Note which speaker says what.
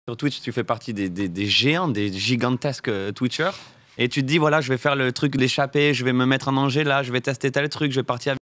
Speaker 1: Sur Twitch, tu fais partie des géants, des gigantesques Twitchers. Et tu te dis, voilà, je vais faire le truc d'échapper, je vais me mettre en danger là, je vais tester tel truc, je vais partir